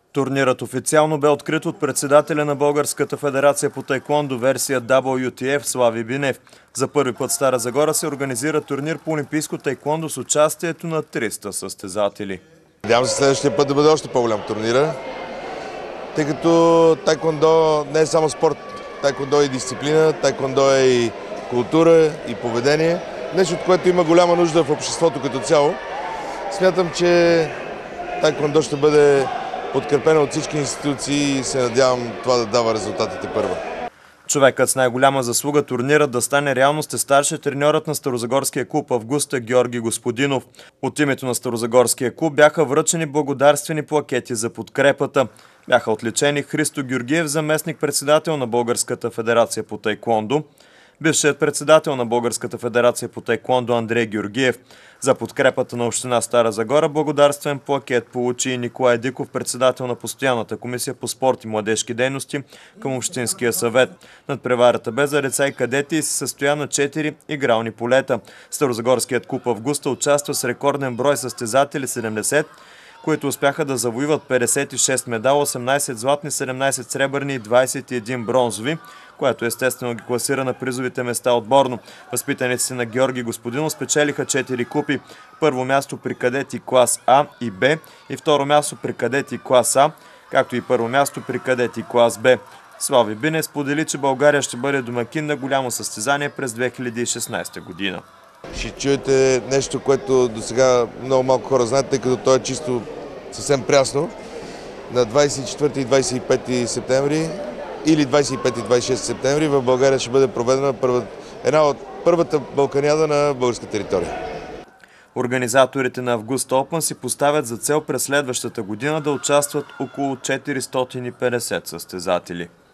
Турнирът официално бе открит от председателя на Българската федерация по таеквондо версия WTF Слави Бинев. За първи път в Стара Загора се организира турнир по олимпийско таеквондо с участието на 300 състезатели. Надявам се следващия път да бъде още по-голям турнира, тъй като таеквондо не е само спорт. Таеквондо е и дисциплина, таеквондо е и култура, и поведение. Нещо, от което има голяма нужда в обществото като цяло. Смятам, че таеквондо ще бъде подкрепено от всички институции и се надявам това да дава резултатите първа. Човекът с най-голяма заслуга турнирът да стане реалност е старши треньорът на Старозагорския клуб Августа Георги Господинов. От името на Старозагорския клуб бяха връчени благодарствени плакети за подкрепата. Бяха отличени Христо Георгиев, заместник-председател на Българската федерация по таеквондо, бившият председател на Българската федерация по таеквондо Андрей Георгиев. За подкрепата на община Стара Загора благодарствен плакет получи и Николай Диков, председател на Постоянната комисия по спорт и младежки дейности към Общинския съвет. Надпреварата бе за деца и кадети и се състоя на 4 игрални полета. Старозагорският клуб Августа участва с рекорден брой състезатели 70, които успяха да завоюват 56 медала, 18 златни, 17 сребърни и 21 бронзови, което естествено ги класира на призовите места отборно. Възпитаниците на Георги Господинов спечелиха 4 купи. Първо място при кадети клас А и Б и второ място при кадети клас А, както и първо място при кадети клас Б. Слави Бинев сподели, че България ще бъде домакин на голямо състезание през 2016 година. Ще чуете нещо, което до сега много малко хора знаят, тъй като то е чисто съвсем прясно. На 24 и 25 септември или 25 и 26 септември в България ще бъде проведена първата балканиада на българска територия. Организаторите на Август Open си поставят за цел през следващата година да участват около 450 състезатели.